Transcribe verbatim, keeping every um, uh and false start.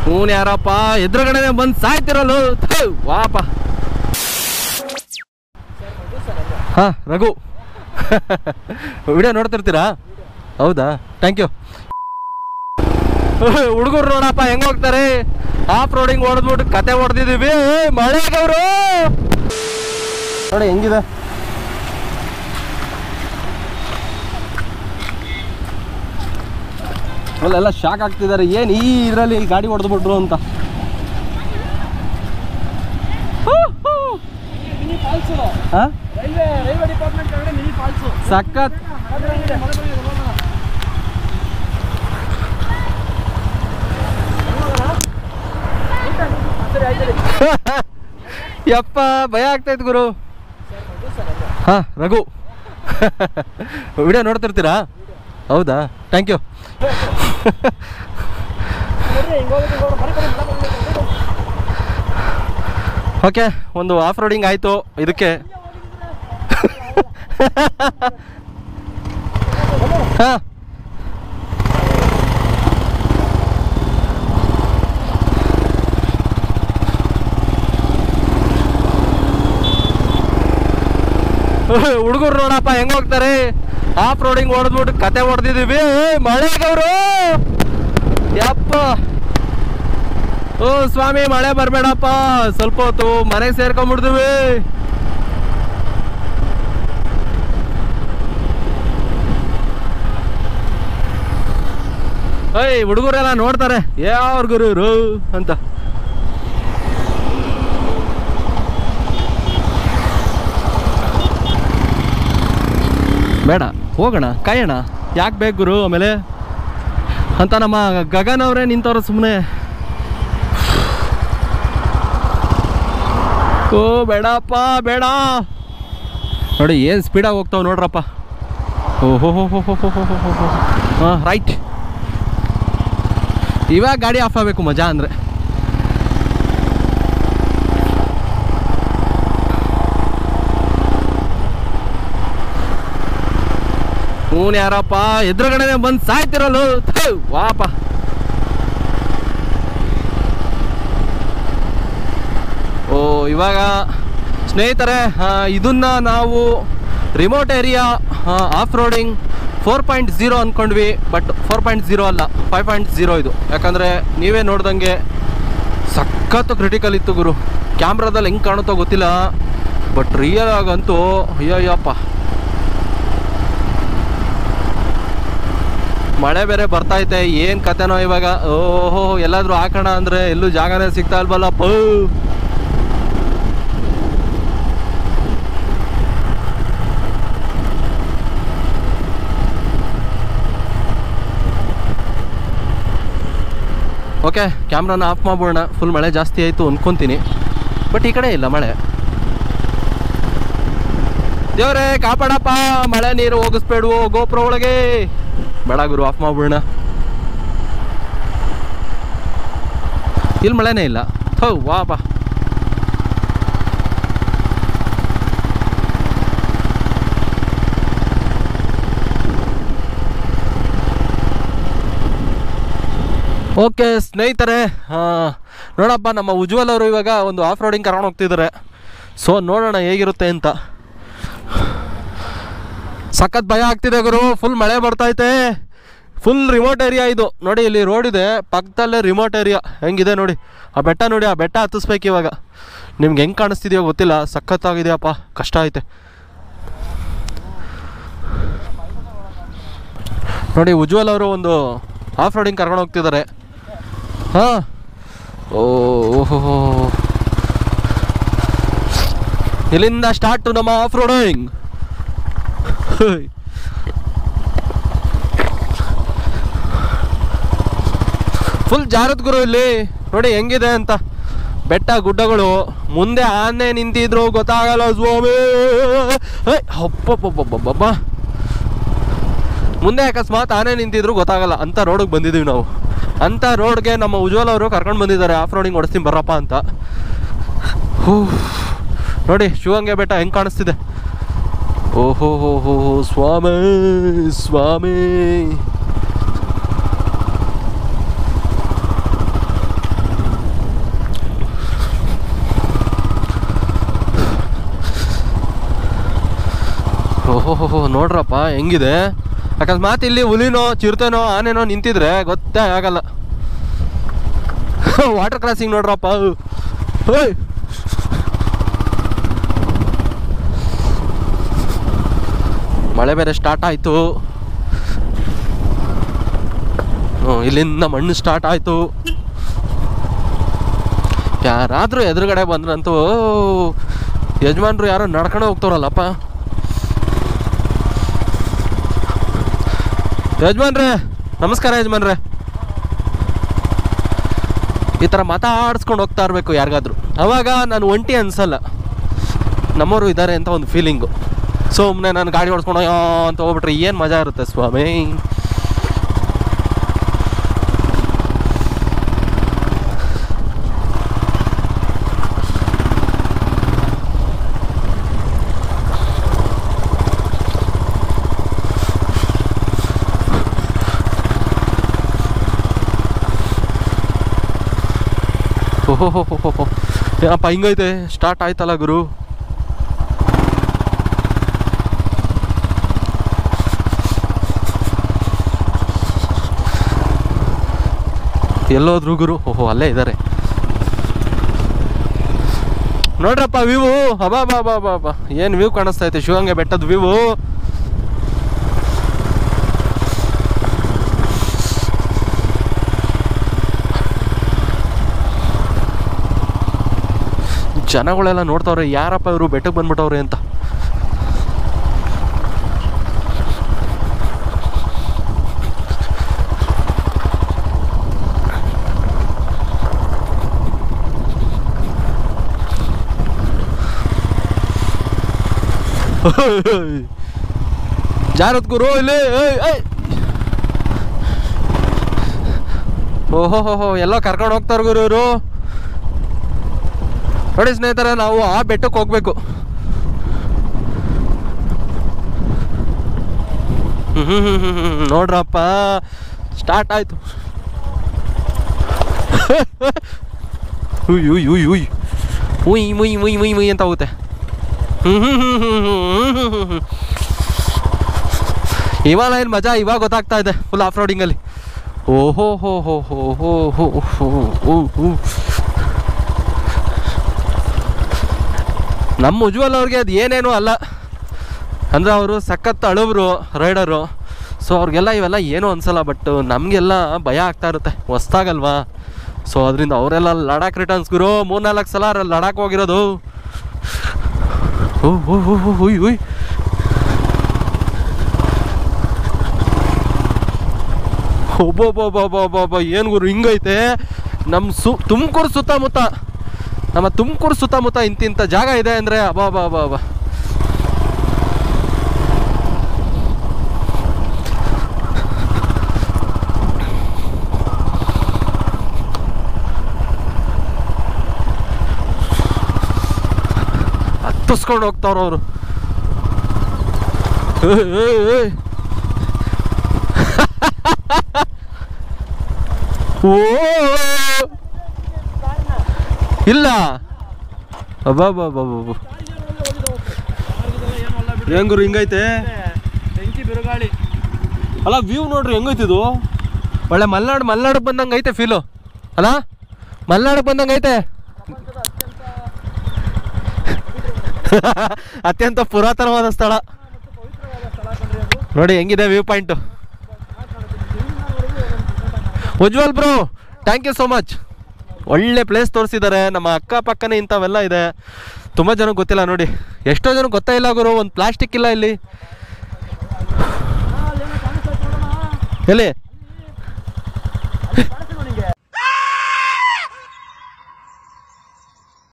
ಹೂನ್ ಯಾರಪ್ಪ ಎದುರುಗಡೆ ಬಂದು ಸಾಯ್ತಿರಲ್ಲ ವಾಪ. ಹಾ ರಘು ವಿಡಿಯೋ ನೋಡ್ತಿರ್ತೀರಾ? ಹೌದಾ, ಥ್ಯಾಂಕ್ ಯು. ಹುಡುಗರು ನೋಡಪ್ಪ ಹೆಂಗ್ ಹೋಗ್ತಾರೆ, ಆಫ್ ರೋಡಿಂಗ್ ಹೊಡೆದ್ಬಿಟ್ಟು ಕತೆ ಹೊಡೆದಿದ್ದೀವಿ ಮಳೆಗವರು ನೋಡಿ ಹೆಂಗಿದೆ. ಅಲ್ಲೆಲ್ಲ ಶಾಕ್ ಆಗ್ತಿದ್ದಾರೆ, ಏನು ಈ ಇದರಲ್ಲಿ ಗಾಡಿ ಹೊಡೆದ್ಬಿಟ್ರು ಅಂತ. ಸಖತ್ ಯಪ್ಪ ಭಯ ಆಗ್ತೈತೆ ಗುರು. ಹಾ ರಘು ವಿಡಿಯೋ ನೋಡ್ತಿರ್ತೀರಾ? ಹೌದಾ, ಥ್ಯಾಂಕ್ ಯು. ಓಕೆ, ಒಂದು ಆಫ್ ರೋಡಿಂಗ್ ಆಯಿತು. ಇದಕ್ಕೆ ಹಾಂ ಹುಡುಗರು ನೋಡಪ್ಪ ಹೆಂಗ್ ಹೋಗ್ತಾರೆ, ಆಫ್ ರೋಡಿಂಗ್ ಹೊಡೆದ್ಬಿಟ್ಟು ಕತೆ ಹೊಡೆದಿದ್ದೀವಿ ಮಳೆಗವರು ಯಪ್ಪ. ಓ ಸ್ವಾಮಿ ಮಳೆ ಬರಬೇಡಪ್ಪ, ಸ್ವಲ್ಪ ಹೊತ್ತು ಮನೆಗೆ ಸೇರ್ಕೊಂಡ್ಬಿಡ್ತೀವಿ. ಏಯ್ ಹುಡುಗರೆಲ್ಲ ನೋಡ್ತಾರೆ ಯಾವ್ರ ಗುರು ಇವರು ಅಂತ. ಬೇಡ ಹೋಗೋಣ ಕಾಯೋಣ, ಯಾಕೆ ಬೇಕು ಗುರು ಆಮೇಲೆ ಅಂತ ನಮ್ಮ ಗಗನ್ ಅವರೇ ನಿಂತವ್ರ ಸುಮ್ಮನೆ. ಓ ಬೇಡಪ್ಪ ಬೇಡ ನೋಡಿ ಏನು ಸ್ಪೀಡಾಗಿ ಹೋಗ್ತಾವೆ ನೋಡ್ರಪ್ಪ. ಓಹೋ ಹೋ ಹೋ ಹೋ ಹೋ ಹೋ ಹೋ ಹೋ ಹಾಂ ರೈಟ್. ಇವಾಗ ಗಾಡಿ ಆಫ್ ಆಗಬೇಕು ಮಜಾ ಅಂದರೆ. ಹೂನ್ ಯಾರಪ್ಪ ಎದುರುಗಡೆ ಬಂದು ಸಾಯ್ತಿರಲ್ಲ ವಾಪ. ಓ ಇವಾಗ ಸ್ನೇಹಿತರೆ ಇದನ್ನ ನಾವು remote area off roading four point zero ಅಂದ್ಕೊಂಡ್ವಿ, ಬಟ್ ಫೋರ್ ಪಾಯಿಂಟ್ ಝೀರೋ ಅಲ್ಲ, ಫೈವ್ ಪಾಯಿಂಟ್ ಝೀರೋ ಇದು. ಯಾಕಂದರೆ ನೀವೇ ನೋಡ್ದಂಗೆ ಸಖತ್ತು ಕ್ರಿಟಿಕಲ್ ಇತ್ತು ಗುರು. ಕ್ಯಾಮ್ರಾದಲ್ಲಿ ಹೆಂಗೆ ಕಾಣುತ್ತೋ ಗೊತ್ತಿಲ್ಲ, ಬಟ್ ರಿಯಲ್ ಆಗಂತೂ ಅಯ್ಯಯ್ಯಪ್ಪ. ಮಳೆ ಬೇರೆ ಬರ್ತೈತೆ, ಏನು ಕತೆನೋ ಇವಾಗ. ಓಹೋ ಎಲ್ಲಾದರೂ ಹಾಕೋಣ ಅಂದರೆ ಎಲ್ಲೂ ಜಾಗನೇ ಸಿಗ್ತಾ ಇಲ್ವಲ್ಲಪ್ಪ. ಓಕೆ ಕ್ಯಾಮ್ರಾನ ಆಫ್ ಮಾಡ್ಬೋಣ. ಫುಲ್ ಮಳೆ ಜಾಸ್ತಿ ಆಯಿತು ಅಂದ್ಕೊತೀನಿ, ಬಟ್ ಈ ಕಡೆ ಇಲ್ಲ ಮಳೆ. ದೇವ್ರೇ ಕಾಪಾಡಪ್ಪ, ಮಳೆ ನೀರು ಹೋಗಿಸ್ಬೇಡುವ ಗೋಪುರ ಒಳಗೆ. ಬೇಡ ಗುರು ಆಫ್ ಮಾಡ್ಬಿಡೋಣ. ಇಲ್ಲಿ ಮಳೆನೇ ಇಲ್ಲ. ಹೌ ವಾಪ. ಓಕೆ ಸ್ನೇಹಿತರೆ ನೋಡಪ್ಪ, ನಮ್ಮ ಉಜ್ವಲ್ ಅವರು ಇವಾಗ ಒಂದು ಆಫ್ ರೋಡಿಂಗ್ ಕರ್ಕೊಂಡು ಹೋಗ್ತಿದ್ದಾರೆ. ಸೊ ನೋಡೋಣ ಹೇಗಿರುತ್ತೆ ಅಂತ. ಸಖತ್ ಭಯ ಆಗ್ತಿದೆ ಗುರು, ಫುಲ್ ಮಳೆ ಬರ್ತೈತೆ. ಫುಲ್ ರಿಮೋಟ್ ಏರಿಯಾ ಇದು ನೋಡಿ. ಇಲ್ಲಿ ರೋಡ್ ಇದೆ, ಪಕ್ಕದಲ್ಲೇ ರಿಮೋಟ್ ಏರಿಯಾ. ಹೆಂಗಿದೆ ನೋಡಿ ಆ ಬೆಟ್ಟ ನೋಡಿ, ಆ ಬೆಟ್ಟ ಹತ್ತಿಸ್ಬೇಕು ಇವಾಗ. ನಿಮ್ಗೆ ಹೆಂಗೆ ಕಾಣಿಸ್ತಿದೆಯೋ ಗೊತ್ತಿಲ್ಲ, ಸಖತ್ತಾಗಿದೆಯಪ್ಪ, ಕಷ್ಟ ಐತೆ ನೋಡಿ. ಉಜ್ವಲ್ ಅವರು ಒಂದು ಆಫ್ ರೋಡಿಂಗ್ ಕರ್ಕೊಂಡು ಹೋಗ್ತಿದ್ದಾರೆ. ಹಾಂ ಓಹೋ ಇಲ್ಲಿಂದ ಸ್ಟಾರ್ಟು ನಮ್ಮ ಆಫ್ ರೋಡಿಂಗ್. ಫುಲ್ ಜಾರದ್ ಗುರು ಇಲ್ಲಿ ನೋಡಿ ಹೆಂಗಿದೆ ಅಂತ. ಬೆಟ್ಟ ಗುಡ್ಡಗಳು, ಮುಂದೆ ಆನೆ ನಿಂತಿದ್ರು ಗೊತ್ತಾಗಲ್ಲ ಸ್ವಾಮಿ. ಹಬ್ಬಬ್ಬಬ್ಬಬ್ಬಬ್ಬ, ಮುಂದೆ ಅಕಸ್ಮಾತ್ ಆನೆ ನಿಂತಿದ್ರು ಗೊತ್ತಾಗಲ್ಲ ಅಂತ ರೋಡಿಗೆ ಬಂದಿದ್ದೀವಿ ನಾವು. ಅಂಥ ರೋಡ್ಗೆ ನಮ್ಮ ಉಜ್ವಲ್ ಅವರು ಕರ್ಕೊಂಡು ಬಂದಿದ್ದಾರೆ ಆಫ್ ರೋಡಿಂಗ್ ಓಡಿಸ್ತೀನಿ ಬರಪ್ಪ ಅಂತ. ಹೂ ನೋಡಿ ಶಿವಂಗೆ ಬೆಟ್ಟ ಹೆಂಗೆ ಕಾಣಿಸ್ತಿದೆ. ಓಹೋ ಹೋ ಹೋ ಸ್ವಾಮಿ ಸ್ವಾಮಿ. ನೋಡ್ರಪ್ಪ ಹೆಂಗಿದೆ. ಅಕಸ್ಮಾತ್ ಇಲ್ಲಿ ಹುಲಿನೋ ಚಿರತೆನೋ ಆನೆನೋ ನಿಂತಿದ್ರೆ ಗೊತ್ತೇ ಆಗಲ್ಲ. ವಾಟರ್ ಕ್ರಾಸಿಂಗ್ ನೋಡ್ರಪ್ಪ. ಓಯ್ ಮಳೆ ಬೇರೆ ಸ್ಟಾರ್ಟ್ ಆಯಿತು. ಇಲ್ಲಿಂದ ಮಣ್ಣು ಸ್ಟಾರ್ಟ್ ಆಯಿತು. ಯಾರಾದರೂ ಎದುರುಗಡೆ ಬಂದ್ರಂತೂ ಯಜಮಾನ್ರು ಯಾರೋ ನಡ್ಕೊಂಡು ಹೋಗ್ತಾರಲ್ಲಪ್ಪ. ಯಜಮಾನ್ರೆ ನಮಸ್ಕಾರ. ಯಜಮಾನ್ರೆ ಈ ಥರ ಮಾತಾಡಿಸ್ಕೊಂಡು ಹೋಗ್ತಾ ಇರಬೇಕು ಯಾರಿಗಾದ್ರು, ಅವಾಗ ನಾನು ಒಂಟಿ ಅನ್ಸಲ್ಲ, ನಮ್ಮವರು ಇದ್ದಾರೆ ಅಂತ ಒಂದು ಫೀಲಿಂಗು. ಸುಮ್ಮನೆ ನಾನು ಗಾಡಿ ಓಡಿಸ್ಕೊಂಡು ಅಂತ ಹೋಗ್ಬಿಟ್ರೆ ಏನು ಮಜಾ ಇರುತ್ತೆ ಸ್ವಾಮಿ. ಓಹೋ ಹೋ ಹೋ ಹೋ ಏನಪ್ಪ ಹಿಂಗೈತೆ, ಸ್ಟಾರ್ಟ್ ಆಯ್ತಲ್ಲ ಗುರು. ಎಲ್ಲೋದ್ರು ಗುರು? ಓಹೋ ಅಲ್ಲೇ ಇದ್ದಾರೆ ನೋಡ್ರಪ್ಪ ವ್ಯೂ. ಹಬಾ ಬಾ ಬಾ ಬಾ ಬಾ ಏನು ವ್ಯೂ ಕಾಣಿಸ್ತಾ ಐತೆ, ಶಿವಗಂಗೆ ಬೆಟ್ಟದ ವ್ಯೂ. ಜನಗಳೆಲ್ಲ ನೋಡ್ತಾವ್ರೆ, ಯಾರಪ್ಪ ಇವರು ಬೆಟ್ಟಕ್ಕೆ ಬಂದ್ಬಿಟ್ಟವ್ರೆ ಅಂತ. ಜಾರತ್ ಗುರು ಇಲ್ಲಿ. ಓಹೋ ಹೋ ಹೋ ಎಲ್ಲೋ ಕರ್ಕೊಂಡು ಹೋಗ್ತಾರ ಗುರು ಇವರು. ನೋಡಿ ಸ್ನೇಹಿತರೆ, ನಾವು ಆ ಬೆಟ್ಟಕ್ಕೆ ಹೋಗ್ಬೇಕು. ಹ್ಮ್ ಹ್ಮ್ ಹ್ಮ್ ಹ್ಮ್ ನೋಡ್ರಪ್ಪ ಸ್ಟಾರ್ಟ್ ಆಯ್ತು. ಉಯ್ ಉಯ್ ಉಯ್ ಉಯ್ ಉಯ್ ಮುಯ್ ಮುಯ್ ಮುಯ್ ಮುಯ್ ಅಂತ ಹೋಗುತ್ತೆ. ಹ್ಮ್ ಹ್ಮ್ ಹ್ಮ್ ಹ್ಮ್ ಹ್ಮ್ ಹ್ಮ್ ಹ್ಮ್ ಇವಾಗ ಏನು ಮಜಾ ಇವಾಗ ಗೊತ್ತಾಗ್ತಾ ಇದೆ ಫುಲ್ ಆಫ್ ರೋಡಿಂಗಲ್ಲಿ. ಓಹೋ ಹೋ ಹೋ ಹೋ ಹೋ ಹೋ ಹೋ ಹೋ ನಮ್ಮ ಉಜ್ವಲ್ ಅವ್ರಿಗೆ ಅದು ಏನೇನು ಅಲ್ಲ ಅಂದರೆ ಅವರು ಸಖತ್ ಅಳುವರು ರೈಡರು. ಸೊ ಅವ್ರಿಗೆಲ್ಲ ಇವೆಲ್ಲ ಏನೂ ಅನಿಸಲ್ಲ. ಬಟ್ ನಮಗೆಲ್ಲ ಭಯ ಆಗ್ತಾ ಇರುತ್ತೆ, ಹೊಸ್ದಾಗಲ್ವಾ. ಸೊ ಅದರಿಂದ ಅವರೆಲ್ಲ ಲಡಾಖ್ ರಿಟರ್ನ್ಸ್ ಗುರು ಮೂರ್ನಾಲ್ಕು ಸಲ ಲಡಾಖ್ ಹೋಗಿರೋದು. ಓ ಓ ಓ ಹುಯ್ ಹುಯ್ ಒಬ್ಬೊಬ್ಬೊಬ್ಬೊಬ್ಬೊಬ್ಬ ಏನು ಗುರು ಹಿಂಗೈತೆ ನಮ್ಮ ಸು ತುಮಕೂರು ಸುತ್ತಮುತ್ತ. ನಮ್ಮ ತುಮಕೂರು ಸುತ್ತಮುತ್ತ ಇಂತಿಂಥ ಜಾಗ ಇದೆ ಅಂದರೆ ಅಬಾ ಬಾ ಬಾ ಬಾ. ಹತ್ತಿಸ್ಕೊಂಡು ಹೋಗ್ತಾವ್ರ ಅವರು. ಓ ಇಲ್ಲ ಅಬ್ಬಾ ಬಾ ಬಾ ಬಾ ಹೆಂಗುರು ಹಿಂಗೈತೆ ಅಲ್ಲ ವ್ಯೂ ನೋಡ್ರಿ ಹೆಂಗೈತಿದು. ಒಳ್ಳೆ ಮಲೆನಾಡು ಮಲೆನಾಡಿಗೆ ಬಂದಂಗೆ ಐತೆ ಫೀಲು ಅಲ್ಲ, ಮಲೆನಾಡಿಗೆ ಬಂದಂಗೆ ಐತೆ. ಅತ್ಯಂತ ಪುರಾತನವಾದ ಸ್ಥಳ ನೋಡಿ ಹೆಂಗಿದೆ view point. Ujwal bro thank you so much. ಒಳ್ಳೆ ಪ್ಲೇಸ್ ತೋರಿಸಿದ್ದಾರೆ. ನಮ್ಮ ಅಕ್ಕಪಕ್ಕನೇ ಇಂಥವೆಲ್ಲ ಇದೆ. ತುಂಬ ಜನಕ್ಕೆ ಗೊತ್ತಿಲ್ಲ ನೋಡಿ, ಎಷ್ಟೋ ಜನಕ್ಕೆ ಗೊತ್ತೇ ಇಲ್ಲ ಗುರು. ಒಂದು ಪ್ಲಾಸ್ಟಿಕ್ ಇಲ್ಲ ಇಲ್ಲಿ. ಎಲ್ಲಿ